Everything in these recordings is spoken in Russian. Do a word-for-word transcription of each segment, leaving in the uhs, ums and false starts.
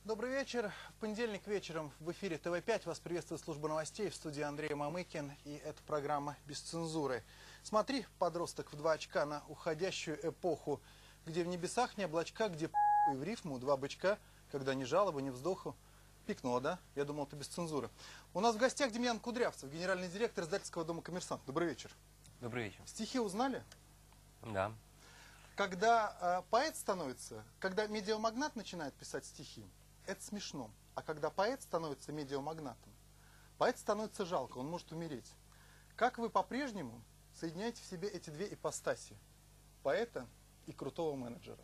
Добрый вечер. В понедельник вечером в эфире тэ вэ пять вас приветствует служба новостей, в студии Андрей Мамыкин, и это программа «Без цензуры». Смотри, подросток в два очка, на уходящую эпоху, где в небесах не облачка, где и в рифму два бычка, когда ни жалобы, ни вздоху. Пикнуло, да? Я думал, это без цензуры. У нас в гостях Демьян Кудрявцев, генеральный директор издательского дома «Коммерсант». Добрый вечер. Добрый вечер. Стихи узнали? Да. Когда э, поэт становится, когда медиамагнат начинает писать стихи, это смешно. А когда поэт становится медиамагнатом, поэт становится жалко, он может умереть. Как вы по-прежнему соединяете в себе эти две ипостаси? Поэта и крутого менеджера?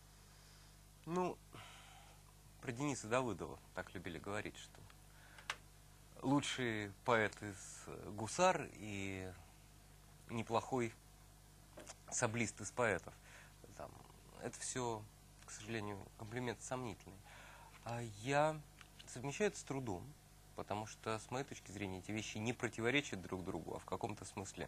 Ну, про Дениса Давыдова так любили говорить, что лучший поэт из гусар и неплохой саблист из поэтов. Там, это все, к сожалению, комплимент сомнительный. А я совмещаю это с трудом, потому что, с моей точки зрения, эти вещи не противоречат друг другу, а в каком-то смысле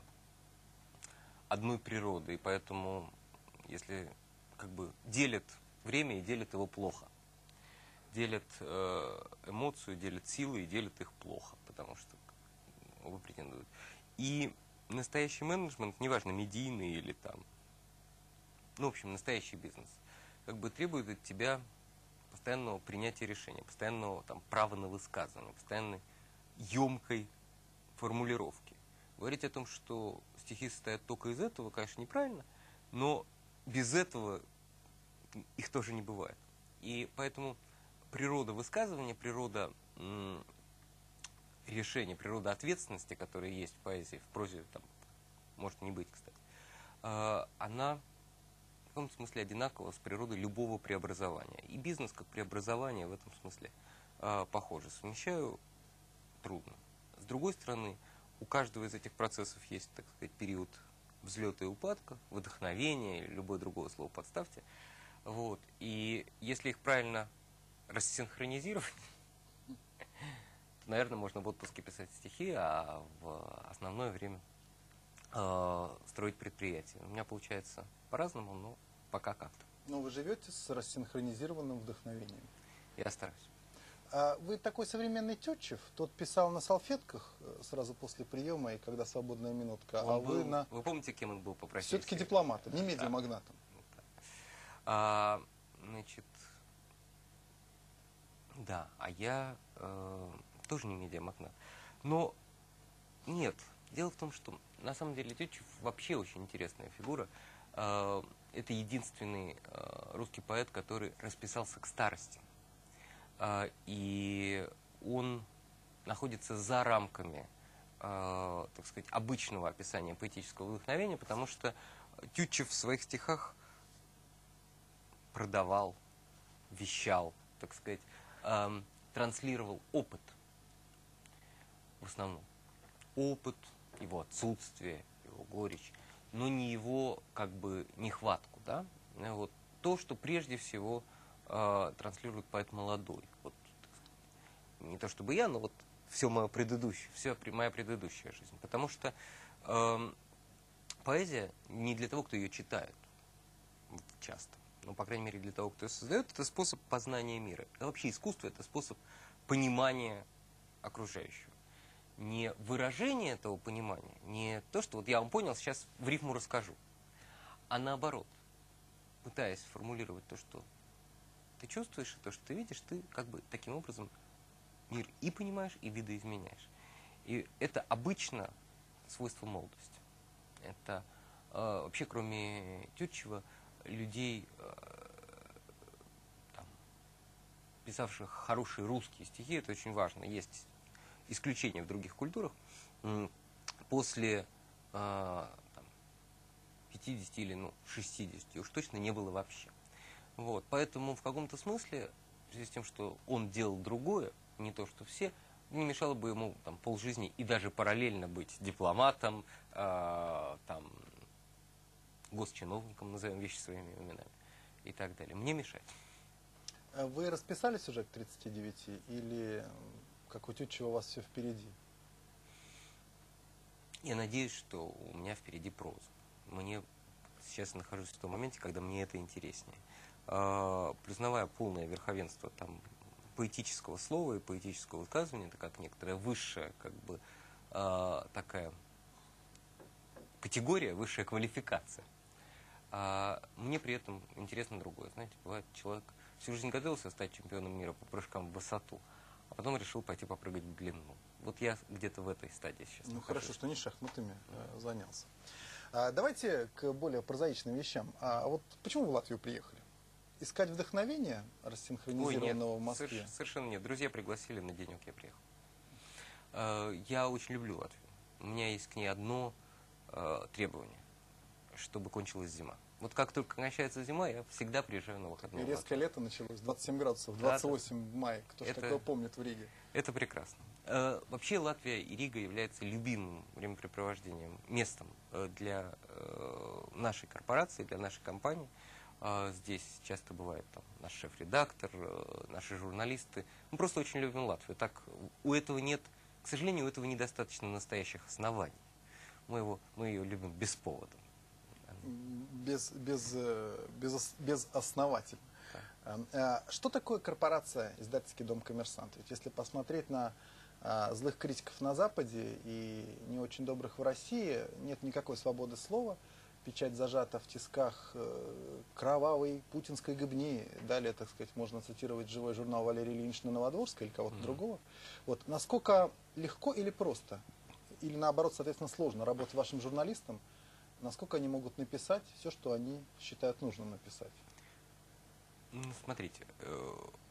одной природы. И поэтому, если как бы делят время и делят его плохо, делят э, эмоцию, делят силы и делят их плохо, потому что оба претендуют. И настоящий менеджмент, неважно, медийный или там, ну, в общем, настоящий бизнес, как бы требует от тебя постоянного принятия решения, постоянного там права на высказывание, постоянной емкой формулировки. Говорить о том, что стихи состоят только из этого, конечно, неправильно, но без этого их тоже не бывает. И поэтому природа высказывания, природа м, решения, природа ответственности, которая есть в поэзии, в прозе, там, может не быть, кстати, э, она в каком-то смысле одинаково с природой любого преобразования. И бизнес как преобразование в этом смысле э, похоже. Совмещаю трудно. С другой стороны, у каждого из этих процессов есть, так сказать, период взлета и упадка, вдохновения или любое другое слово подставьте. Вот. И если их правильно рассинхронизировать, то, наверное, можно в отпуске писать стихи, а в основное время э, строить предприятие. У меня получается по-разному, но пока как-то. Но вы живете с рассинхронизированным вдохновением. Я стараюсь. А вы такой современный Тютчев, тот писал на салфетках сразу после приема и когда свободная минутка, Он а был, вы на... Вы помните, кем он был по профессии? Все-таки дипломатом, не медиамагнатом. Да. А, значит, да, а я э, тоже не медиамагнат. Но нет, дело в том, что на самом деле Тютчев вообще очень интересная фигура. Э, это единственный э, русский поэт, который расписался к старости. Э, и он находится за рамками, э, так сказать, обычного описания поэтического вдохновения, потому что Тютчев в своих стихах продавал, вещал, так сказать, э, транслировал опыт в основном. Опыт, его отсутствие, его горечь, но не его как бы нехватку, да? Вот то, что прежде всего э, транслирует поэт молодой. Вот, не то чтобы я, но вот все мое предыдущее, все моя предыдущая жизнь. Потому что э, поэзия не для того, кто ее читает часто, но, по крайней мере, для того, кто ее создает, это способ познания мира. А вообще искусство – это способ понимания окружающего. Не выражение этого понимания, не то, что вот я вам понял, сейчас в рифму расскажу, а наоборот, пытаясь формулировать то, что ты чувствуешь, и то, что ты видишь, ты как бы таким образом мир и понимаешь, и видоизменяешь. И это обычно свойство молодости. Это э, вообще, кроме Тютчева, людей, э, там, писавших хорошие русские стихи, это очень важно. Есть исключения в других культурах. После э, там, пятидесяти или ну, шестидесяти уж точно не было вообще. Вот. Поэтому в каком-то смысле, в связи с тем, что он делал другое, не то, что все, не мешало бы ему там, полжизни и даже параллельно быть дипломатом, э, там, госчиновником, назовем вещи своими именами, и так далее. Мне мешает. Вы расписались уже к тридцати девяти или, как у Тютчева, у вас все впереди? Я надеюсь, что у меня впереди проза. Мне сейчас нахожусь в том моменте, когда мне это интереснее. Признавая полное верховенство там, поэтического слова и поэтического высказывания, это как некоторая высшая, как бы, э, такая категория, высшая квалификация. А мне при этом интересно другое. Знаете, бывает, человек всю жизнь готовился стать чемпионом мира по прыжкам в высоту, а потом решил пойти попрыгать в длину. Вот я где-то в этой стадии сейчас. Ну нахожусь. хорошо, что не шахматами э, занялся. А, давайте к более прозаичным вещам. А вот почему вы в Латвию приехали? Искать вдохновение рассинхронизированного Ой, в нет, Москве? соверш- совершенно нет. Друзья пригласили, на денек я приехал. Э, Я очень люблю Латвию. У меня есть к ней одно э, требование, чтобы кончилась зима. Вот как только кончается зима, я всегда приезжаю на И выходные. в резкое Латвию. лето началось, двадцать семь градусов, Да, двадцать да. восемь в мае. Кто ж Это- такое помнит в Риге? Это прекрасно. Э, Вообще Латвия и Рига являются любимым времяпрепровождением, местом э, для э, нашей корпорации, для нашей компании. А Здесь часто бывает там, наш шеф-редактор, э, наши журналисты. Мы просто очень любим Латвию. Так, у этого нет, к сожалению, у этого недостаточно настоящих оснований. Мы, его, мы ее любим без повода. Без, без, э, без, ос- без основателя. А, Что такое корпорация «Издательский дом Коммерсант»? Ведь если посмотреть на а, злых критиков на Западе и не очень добрых в России, нет никакой свободы слова, печать зажата в тисках э, кровавой путинской гыбни. Далее, так сказать, можно цитировать живой журнал Валерия Ильинична Новодворского или кого-то Мгм. другого. Вот насколько легко или просто, или наоборот, соответственно, сложно работать вашим журналистам, насколько они могут написать все, что они считают нужным написать? Ну, смотрите, э,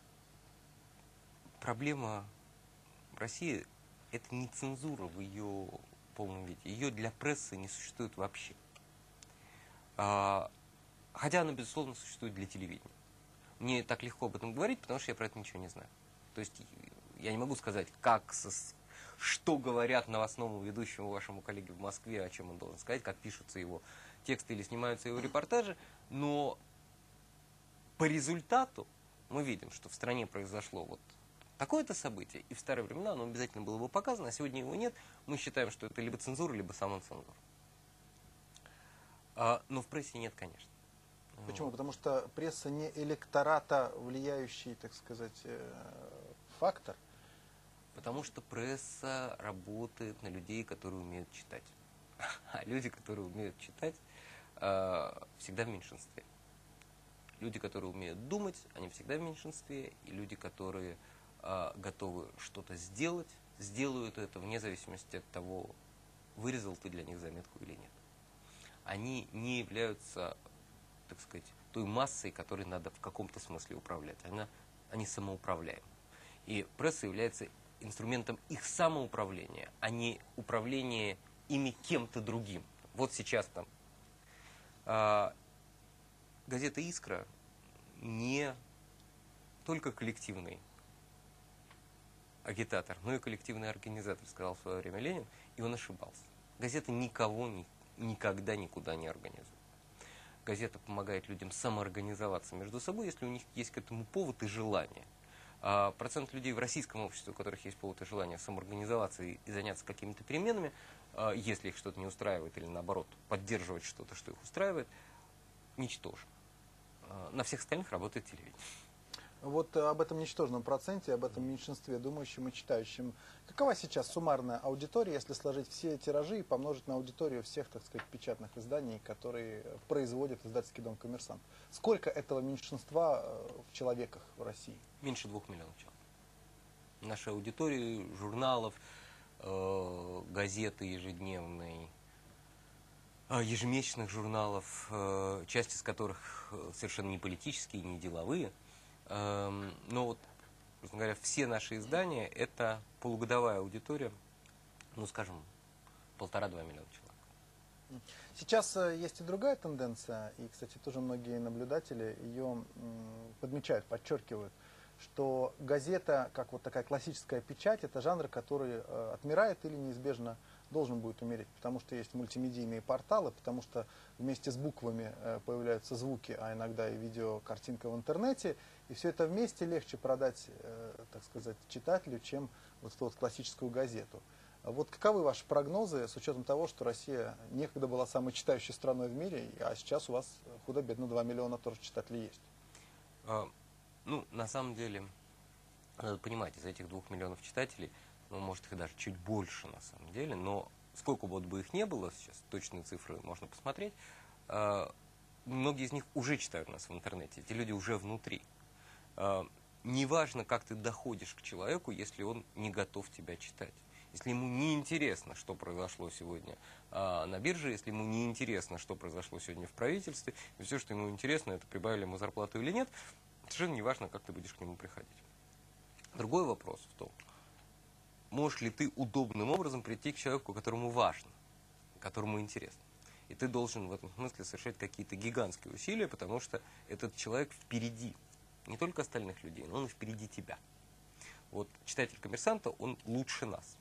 проблема в России – это не цензура в ее полном виде. Ее для прессы не существует вообще. А, Хотя она, безусловно, существует для телевидения. Мне так легко об этом говорить, потому что я про это ничего не знаю. То есть я не могу сказать, как, сос- что говорят новостному ведущему вашему коллеге в Москве, о чем он должен сказать, как пишутся его тексты или снимаются его репортажи, но по результату мы видим, что в стране произошло вот такое-то событие, и в старые времена оно обязательно было бы показано, а сегодня его нет. Мы считаем, что это либо цензура, либо самоцензура. А, но в прессе нет, конечно. Почему? Потому что пресса не электората влияющий, так сказать, э, фактор. Потому что пресса работает на людей, которые умеют читать. А люди, которые умеют читать, э, всегда в меньшинстве. Люди, которые умеют думать, они всегда в меньшинстве. И люди, которые э, готовы что-то сделать, сделают это вне зависимости от того, вырезал ты для них заметку или нет. Они не являются, так сказать, той массой, которой надо в каком-то смысле управлять. Она, они самоуправляемы. И пресса является инструментом их самоуправления, а не управления ими кем-то другим. Вот сейчас там а, газета «Искра» не только коллективный агитатор, но и коллективный организатор, сказал в свое время Ленин, и он ошибался. Газета никого ни, никогда никуда не организует. Газета помогает людям самоорганизоваться между собой, если у них есть к этому повод и желание. А процент людей в российском обществе, у которых есть повод и желание самоорганизоваться и, и заняться какими-то переменами, а, если их что-то не устраивает или наоборот поддерживать что-то, что их устраивает, ничтожен. А, на всех остальных работает телевидение. Вот э, об этом ничтожном проценте, об этом меньшинстве, думающим и читающим. Какова сейчас суммарная аудитория, если сложить все тиражи и помножить на аудиторию всех, так сказать, печатных изданий, которые производит издательский дом «Коммерсант»? Сколько этого меньшинства э, в человеках в России? Меньше двух миллионов человек. Нашей аудитории, журналов, э, газеты ежедневной, э, ежемесячных журналов, э, часть из которых э, совершенно не политические, не деловые. Эм, но вот, собственно говоря, все наши издания – это полугодовая аудитория, ну, скажем, полтора-два миллиона человек. Сейчас э, есть и другая тенденция, и, кстати, тоже многие наблюдатели ее м, подмечают, подчеркивают, что газета, как вот такая классическая печать, это жанр, который э, отмирает или неизбежно должен будет умереть, потому что есть мультимедийные порталы, потому что вместе с буквами э, появляются звуки, а иногда и видео, картинка в интернете, и все это вместе легче продать, э, так сказать, читателю, чем вот эту вот классическую газету. Вот каковы ваши прогнозы с учетом того, что Россия некогда была самой читающей страной в мире, а сейчас у вас худо-бедно два миллиона тоже читателей есть? А, ну, на самом деле, Надо понимать, из этих двух миллионов читателей, ну, может, их даже чуть больше на самом деле, но сколько вот бы их не было, сейчас точные цифры можно посмотреть, э, многие из них уже читают нас в интернете, эти люди уже внутри. Э, неважно, как ты доходишь к человеку, если он не готов тебя читать. Если ему не интересно, что произошло сегодня э, на бирже, если ему не интересно, что произошло сегодня в правительстве, и все, что ему интересно, это прибавили ему зарплату или нет, совершенно неважно, как ты будешь к нему приходить. Другой вопрос в том, можешь ли ты удобным образом прийти к человеку, которому важно, которому интересно. И ты должен в этом смысле совершать какие-то гигантские усилия, потому что этот человек впереди не только остальных людей, но он и впереди тебя. Вот читатель «Коммерсанта», он лучше нас.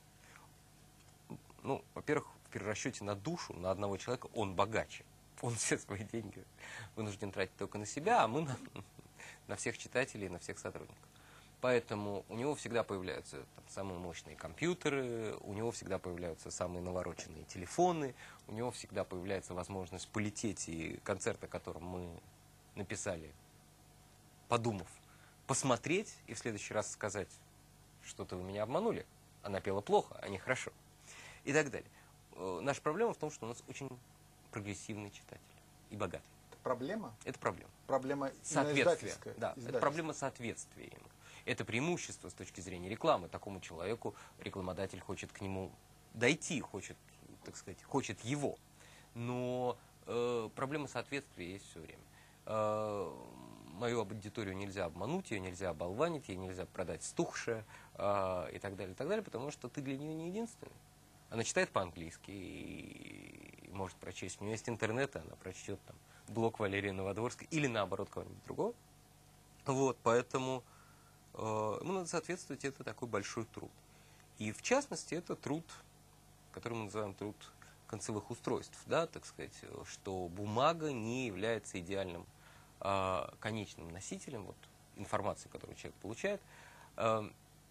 Ну, во-первых, в перерасчете на душу, на одного человека, он богаче. Он все свои деньги вынужден тратить только на себя, а мы на, на всех читателей, на всех сотрудников. Поэтому у него всегда появляются там, самые мощные компьютеры, у него всегда появляются самые навороченные телефоны, у него всегда появляется возможность полететь и концерт, о котором мы написали, подумав, посмотреть и в следующий раз сказать, что-то вы меня обманули, она пела плохо, а не хорошо. И так далее. Наша проблема в том, что у нас очень прогрессивный читатель и богатый. Это проблема? Это проблема. Проблема соответствия. Да, издательская. это проблема соответствия ему. Это преимущество с точки зрения рекламы. Такому человеку рекламодатель хочет к нему дойти, хочет, так сказать, хочет его. Но э, проблема соответствия есть все время. Э, мою аудиторию нельзя обмануть, ее нельзя оболванить, ей нельзя продать стухшее э, и так далее, и так далее, потому что ты для нее не единственный. Она читает по-английски и может прочесть. У нее есть интернет, и она прочтет там блог Валерии Новодворской или наоборот кого-нибудь другого. Вот, поэтому э, ему надо соответствовать, это такой большой труд. И в частности, это труд, который мы называем труд концевых устройств, да, так сказать, что бумага не является идеальным э, конечным носителем вот, информации, которую человек получает, э,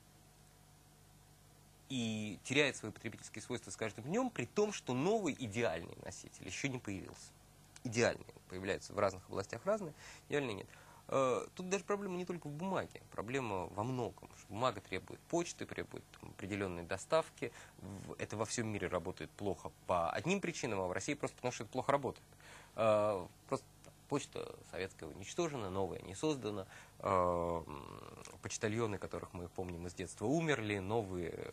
и теряет свои потребительские свойства с каждым днем, при том, что новый идеальный носитель еще не появился. Идеальные появляются в разных областях разные, идеальные нет. Тут даже проблема не только в бумаге, проблема во многом. Бумага требует почты, требует там, определенной доставки. Это во всем мире работает плохо по одним причинам, а в России просто потому, что это плохо работает. Просто почта советская уничтожена, новая не создана. Почтальоны, которых мы помним из детства, умерли, новые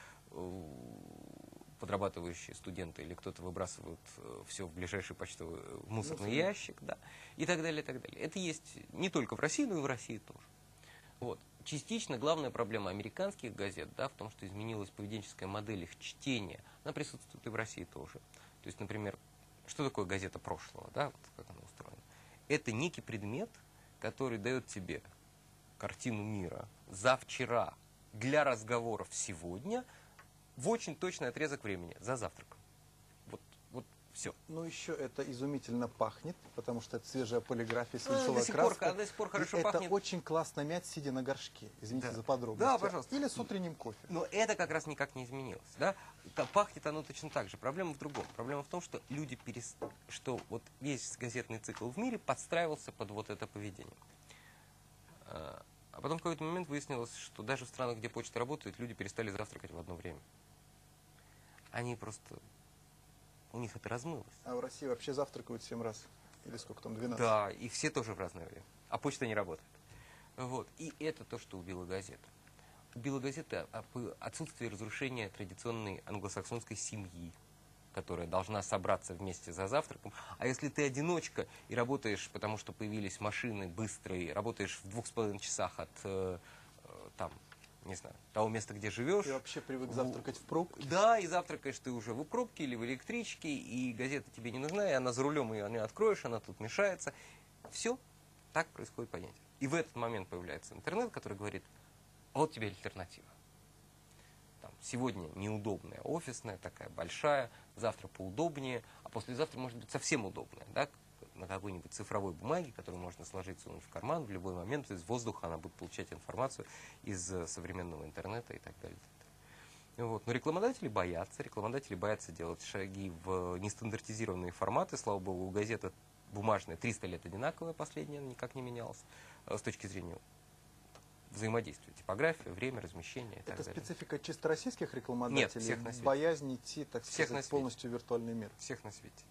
подрабатывающие студенты или кто-то выбрасывают все в ближайший почтовый мусорный ящик, да, и так далее, и так далее. Это есть не только в России, но и в России тоже. Вот. Частично главная проблема американских газет, да, в том, что изменилась поведенческая модель их чтения. Она присутствует и в России тоже. То есть, например, что такое газета прошлого, да, вот как она устроена? Это некий предмет, который дает тебе картину мира за вчера для разговоров сегодня, в очень точный отрезок времени, за завтраком. Вот, вот все. Ну, еще это изумительно пахнет, потому что это свежая полиграфия, Ну, свинцовая до сих краска. пор, до сих пор хорошо И пахнет. это очень классно мять, сидя на горшке. Извините Да. за подробности. Да, пожалуйста. Или с утренним кофе. Но это как раз никак не изменилось. Да? Пахнет оно точно так же. Проблема в другом. Проблема в том, что люди перест... что вот весь газетный цикл в мире подстраивался под вот это поведение. А потом в какой-то момент выяснилось, что даже в странах, где почта работает, люди перестали завтракать в одно время. Они просто... У них это размылось. А в России вообще завтракают семь раз. Или сколько там, двенадцать? Да, и все тоже в разное время. А почта не работает. Вот. И это то, что убило газету. Убило газету отсутствие разрушения традиционной англосаксонской семьи, которая должна собраться вместе за завтраком. А если ты одиночка и работаешь, потому что появились машины быстрые, работаешь в двух с половиной часах от э, там, не знаю, того места, где живешь. Ты вообще привык завтракать в пробке? Да, и завтракаешь ты уже в пробке или в электричке, и газета тебе не нужна, и она за рулем, ее не откроешь, она тут мешается. Все так происходит понятие. И в этот момент появляется интернет, который говорит, вот тебе альтернатива. Там, сегодня неудобная, офисная, такая большая, завтра поудобнее, а послезавтра может быть совсем удобная, да, на какой-нибудь цифровой бумаге, которую можно сложить сунуть в карман в любой момент, из воздуха она будет получать информацию из современного интернета и так далее. Вот. Но рекламодатели боятся, рекламодатели боятся делать шаги в нестандартизированные форматы. Слава богу, у газеты бумажная триста лет одинаковая, последняя, никак не менялась с точки зрения взаимодействия. Типография, время, размещение и так Это далее. специфика чисто российских рекламодателей? Нет, всех на свете. Боязнь идти, так Всех сказать, на полностью в виртуальный мир? Всех на свете.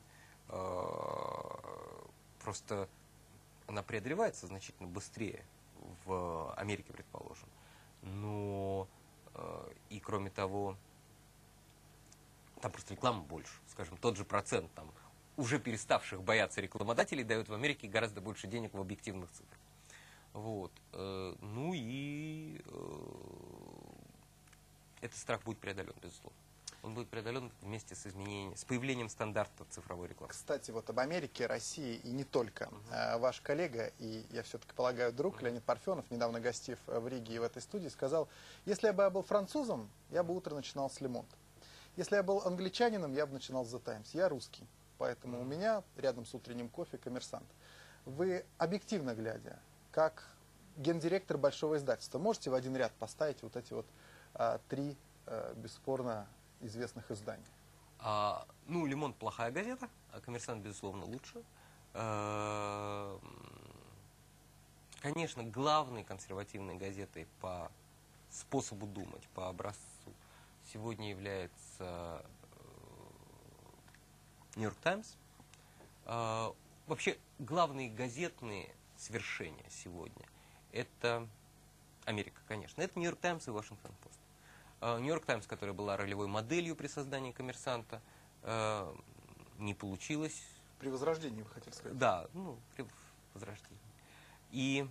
Просто она преодолевается значительно быстрее в Америке, предположим. Но и кроме того, там просто реклама больше. Скажем, тот же процент там уже переставших бояться рекламодателей дают в Америке гораздо больше денег в объективных цифрах. Вот. Ну и этот страх будет преодолен, безусловно. Он будет преодолен вместе с изменением, с появлением стандарта цифровой рекламы. Кстати, вот об Америке, России и не только. Uh-huh. Ваш коллега, и я все-таки полагаю, друг, uh-huh. Леонид Парфенов, недавно гостив в Риге и в этой студии, сказал: если бы я был французом, я бы утро начинал с Le Monde. Если я был англичанином, я бы начинал с The Times. Я русский, поэтому uh-huh. у меня рядом с утренним кофе коммерсант. Вы, объективно глядя, как гендиректор большого издательства, можете в один ряд поставить вот эти вот а, три, а, бесспорно, известных изданий? А, ну, Le Monde плохая газета, а Коммерсант, безусловно, лучше. А, конечно, главной консервативной газетой по способу думать, по образцу, сегодня является Нью-Йорк Таймс. А, вообще, главные газетные свершения сегодня – это Америка, конечно. Это Нью-Йорк Таймс и Вашингтон Пост. Нью-Йорк Таймс, которая была ролевой моделью при создании Коммерсанта, э, не получилось. При возрождении, вы хотели сказать? Да, ну, при возрождении. И,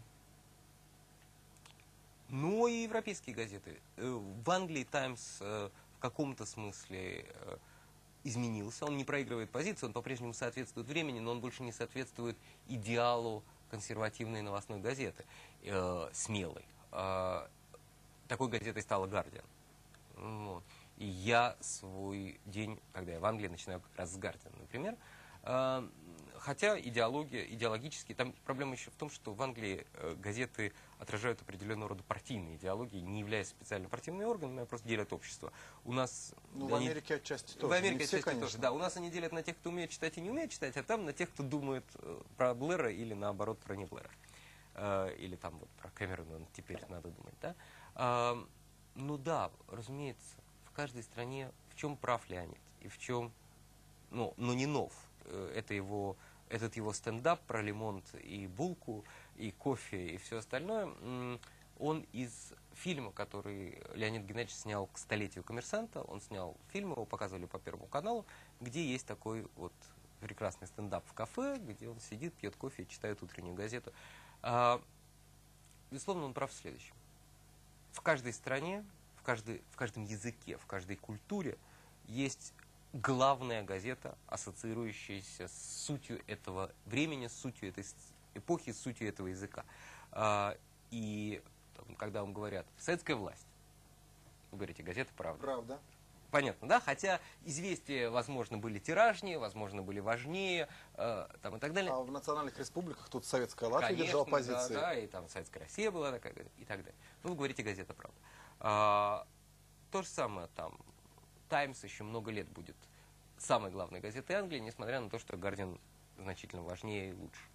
ну, и европейские газеты. В Англии Таймс э, в каком-то смысле э, изменился. Он не проигрывает позицию, он по-прежнему соответствует времени, но он больше не соответствует идеалу консервативной новостной газеты, э, смелой. Э, такой газетой стала «Гардиан». Вот. И я свой день, когда я в Англии, начинаю как раз с «Гардиан», например. Э, хотя идеология, идеологически, там проблема еще в том, что в Англии э, газеты отражают определенного рода партийные идеологии, не являясь специально партийными органами, а просто делят общество. У нас... Ну, в Америке отчасти тоже. В Америке не все, отчасти конечно. тоже, да. У нас они делят на тех, кто умеет читать и не умеет читать, а там на тех, кто думает про Блэра или наоборот про не Блэра. Э, или там вот про Кэмерона теперь надо думать, да. Э, ну да, разумеется, в каждой стране, в чем прав Леонид, и в чем, ну, но не нов. Это его, этот его стендап про Le Monde и булку, и кофе, и все остальное, он из фильма, который Леонид Геннадьевич снял к столетию «Коммерсанта», он снял фильм, его показывали по Первому каналу, где есть такой вот прекрасный стендап в кафе, где он сидит, пьет кофе и читает утреннюю газету. Безусловно, он прав в следующем. В каждой стране, в, каждой, в каждом языке, в каждой культуре есть главная газета, ассоциирующаяся с сутью этого времени, с сутью этой эпохи, с сутью этого языка. И там, когда вам говорят «советская власть», вы говорите «газета «Правда». Правда. Понятно, да? Хотя известия, возможно, были тиражнее, возможно, были важнее, э, там, и так далее. А в национальных республиках тут советская Латвия Конечно, держала позиции. Да, да, и там Советская Россия была такая, и так далее. Ну, вы говорите «газета «Правда». А, то же самое там. «Таймс» еще много лет будет самой главной газетой Англии, несмотря на то, что «Гардиан» значительно важнее и лучше.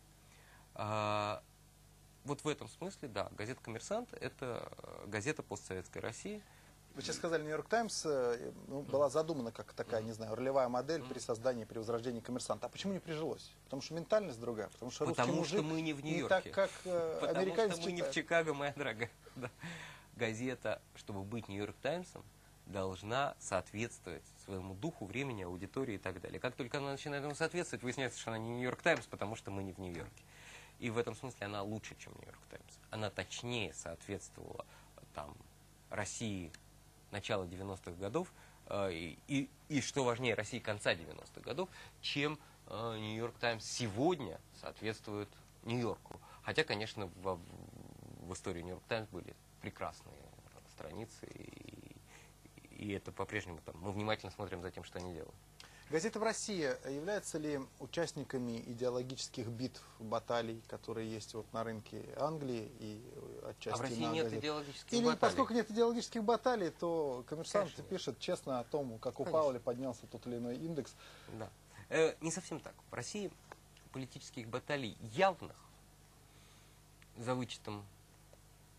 А, вот в этом смысле, да, газета «Коммерсант» — это газета постсоветской России. Вы сейчас сказали, Нью-Йорк Таймс ну, была задумана как такая, не знаю, ролевая модель при создании, при возрождении «Коммерсанта». А почему не прижилось? Потому что ментальность другая, потому что русский потому мужик что мы не в Нью-Йорке. Не так, как э, потому американец что мы читает. не в Чикаго, моя дорогая. Да. Газета, чтобы быть Нью-Йорк Таймсом, должна соответствовать своему духу, времени, аудитории и так далее. Как только она начинает ему соответствовать, выясняется, что она не Нью-Йорк Таймс, потому что мы не в Нью-Йорке. И в этом смысле она лучше, чем Нью-Йорк Таймс. Она точнее соответствовала там России начала девяностых годов, э, и, и, и, что важнее, России конца девяностых годов, чем э, Нью-Йорк Таймс сегодня соответствует Нью-Йорку. Хотя, конечно, в, в истории Нью-Йорк Таймс были прекрасные страницы, и, и это по-прежнему там, мы внимательно смотрим за тем, что они делают. Газета в России является ли участниками идеологических битв, баталий, которые есть вот на рынке Англии и отчасти а в России на нет газет? идеологических Или баталий? поскольку нет идеологических баталий, то «Коммерсант» Конечно, пишет нет. честно о том, как Конечно. упал или поднялся тот или иной индекс. Да. Э, не совсем так. В России политических баталий явных, за вычетом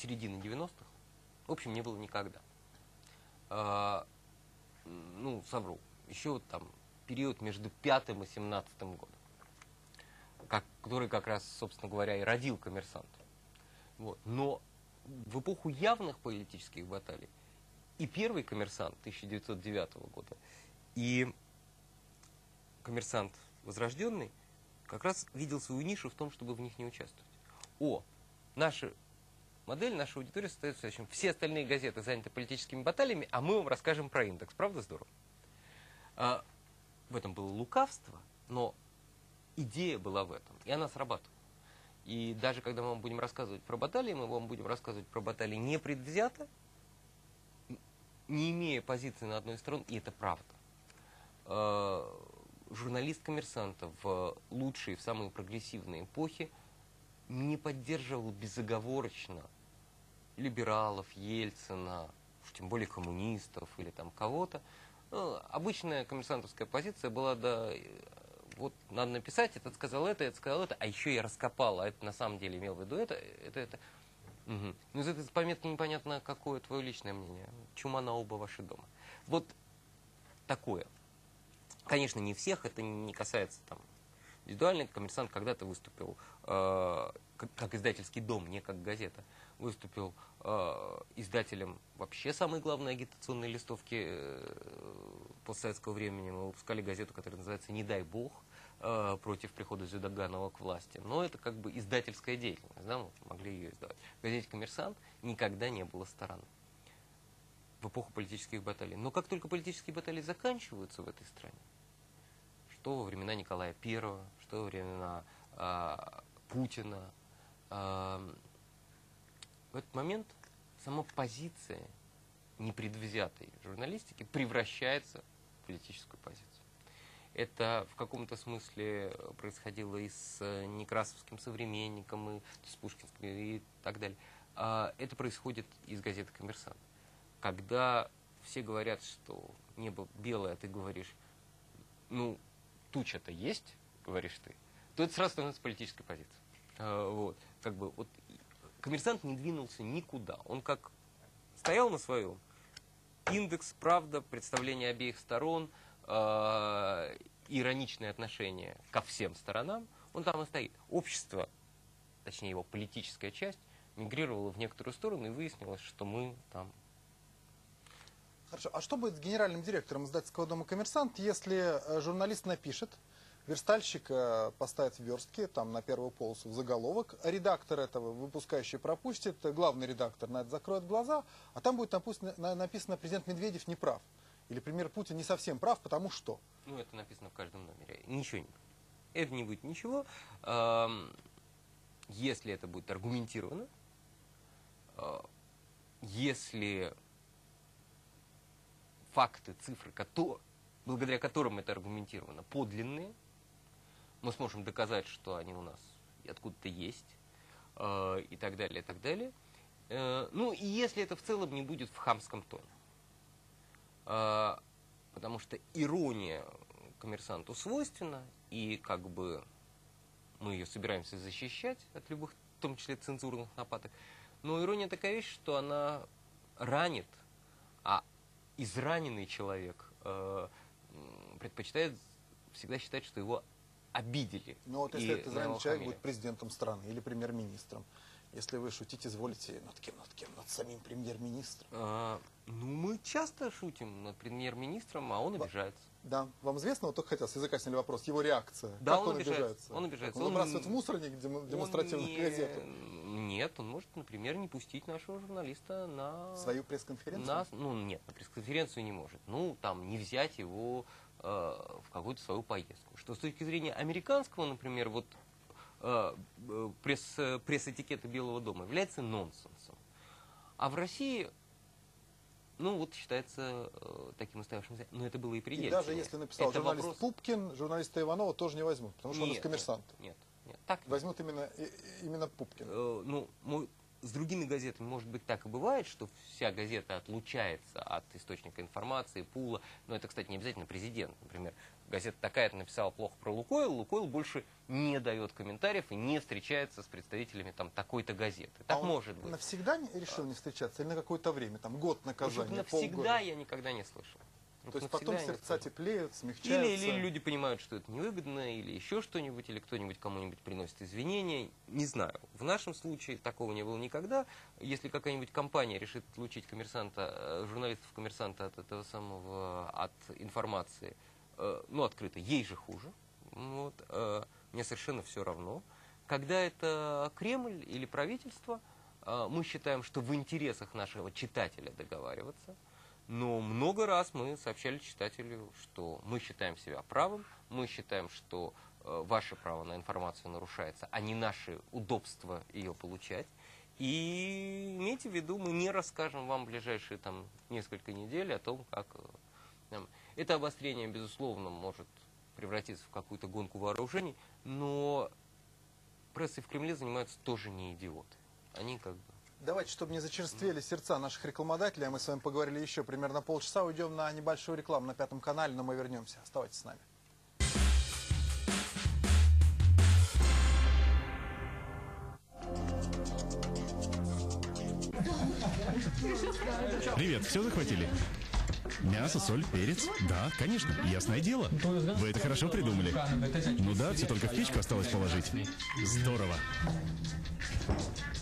середины девяностых. В общем, не было никогда. А, ну, совру. Еще вот там период между пятым и семнадцатым годом, как, который как раз, собственно говоря, и родил «Коммерсант». Вот. Но в эпоху явных политических баталий и первый «Коммерсант» тысяча девятьсот девятого года, и «Коммерсант» возрожденный как раз видел свою нишу в том, чтобы в них не участвовать. О, наша модель, наша аудитория состоит в следующем. Все остальные газеты заняты политическими баталиями, а мы вам расскажем про индекс. Правда здорово? А, в этом было лукавство, но идея была в этом, и она срабатывала. И даже когда мы вам будем рассказывать про баталии, мы вам будем рассказывать про баталии непредвзято, не имея позиции на одной из сторон, и это правда. А, журналист «Коммерсанта» в лучшие, в самые прогрессивные эпохи не поддерживал безоговорочно либералов, Ельцина, уж тем более коммунистов или там кого-то. Ну, обычная коммерсантовская позиция была, да, вот надо написать, этот сказал это, этот сказал это, а еще я раскопал, а это на самом деле имел в виду это, это, это. Угу. Ну, из этой пометки непонятно, какое твое личное мнение. Чума на оба ваши дома. Вот такое. Конечно, не всех, это не касается там индивидуальный. «Коммерсант» когда-то выступил э, как, как издательский дом, не как газета. Выступил э, издателем вообще самой главной агитационной листовки э, постсоветского времени. Мы выпускали газету, которая называется «Не дай бог», э, против прихода Зюдоганова к власти. Но это как бы издательская деятельность, да, мы могли ее издавать. В газете «Коммерсант» никогда не было сторон в эпоху политических баталий. Но как только политические баталии заканчиваются в этой стране, что во времена Николая Первого, что во времена э, Путина, э, в этот момент сама позиция непредвзятой журналистики превращается в политическую позицию. Это в каком-то смысле происходило и с некрасовским «Современником», и с Пушкинским, и так далее. А это происходит из газеты «Коммерсант». Когда все говорят, что небо белое, а ты говоришь, ну, туча-то есть, говоришь ты, то это сразу становится политической позицией. А, вот, как бы, вот, «Коммерсант» не двинулся никуда. Он как стоял на своем. Индекс, правда, представление обеих сторон, э, ироничное отношение ко всем сторонам, он там и стоит. Общество, точнее его политическая часть, мигрировала в некоторую сторону, и выяснилось, что мы там. Хорошо. А что будет с генеральным директором издательского дома «Коммерсант», если журналист напишет, верстальщик поставит в верстке, там на первую полосу в заголовок, а редактор этого, выпускающий, пропустит, главный редактор на это закроет глаза, а там будет написано, написано «Президент Медведев не прав». Или премьер Путин не совсем прав, потому что. Ну, это написано в каждом номере. Ничего не будет. Это не будет ничего. Если это будет аргументировано, если факты, цифры, благодаря которым это аргументировано, подлинные, мы сможем доказать, что они у нас откуда-то есть, э, и так далее, и так далее. Э, ну, и если это в целом не будет в хамском тоне. Э, потому что ирония «Коммерсанту» свойственна, и как бы мы ее собираемся защищать от любых, в том числе цензурных нападок. Но ирония такая вещь, что она ранит, а израненный человек э, предпочитает всегда считать, что его обидели. Ну вот если этот израненный человек будет президентом страны или премьер-министром, если вы шутить изволите над кем, над кем, над самим премьер-министром. А, ну, мы часто шутим над премьер-министром, а он обижается. Да, вам известно, вот только хотел с языка сняли вопрос, его реакция. Да, как он, он обижается. обижается? Он обижается. Он, он выбрасывает он... в мусорник демонстративную не... газету. Нет, он может, например, не пустить нашего журналиста на... свою пресс-конференцию? На... Ну, нет, на пресс-конференцию не может. Ну, там, не взять его э, в какую-то свою поездку. Что с точки зрения американского, например, вот э, пресс, пресс-этикета Белого дома является нонсенсом. А в России... Ну, вот считается э, таким устоявшимся. Но это было и при Ельцине. И даже если написал это журналист вопрос... Пупкин, журналиста Иванова тоже не возьмут, потому что нет, он из «Коммерсанта». Нет, нет, нет. Так возьмут именно, именно Пупкин. Э, ну, мой с другими газетами, может быть, так и бывает, что вся газета отлучается от источника информации, пула. Но это, кстати, не обязательно президент. Например, газета такая-то написала плохо про Лукойл, Лукойл больше не дает комментариев и не встречается с представителями там такой-то газеты. Так а он может быть. навсегда не, решил не встречаться или на какое-то время? Там год наказания, Навсегда полгода? я никогда не слышал. То есть потом сердца теплеют, смягчаются? Или, или люди понимают, что это невыгодно, или еще что-нибудь, или кто-нибудь кому-нибудь приносит извинения. Не знаю. В нашем случае такого не было никогда. Если какая-нибудь компания решит отлучить коммерсанта, журналистов коммерсанта от этого самого, от информации, ну, открыто, ей же хуже. Вот, мне совершенно все равно. Когда это Кремль или правительство, мы считаем, что в интересах нашего читателя договариваться. Но много раз мы сообщали читателю, что мы считаем себя правым, мы считаем, что э, ваше право на информацию нарушается, а не наше удобство ее получать. И имейте в виду, мы не расскажем вам в ближайшие там, несколько недель о том, как э, там, это обострение, безусловно, может превратиться в какую-то гонку вооружений, но прессой в Кремле занимаются тоже не идиоты. Они как бы... Давайте, чтобы не зачерствели сердца наших рекламодателей, а мы с вами поговорили еще примерно полчаса, уйдем на небольшую рекламу на Пятом канале, но мы вернемся. Оставайтесь с нами. Привет, все захватили? Мясо, соль, перец? Да, конечно, ясное дело. Вы это хорошо придумали. Ну да, все только в печку осталось положить. Здорово.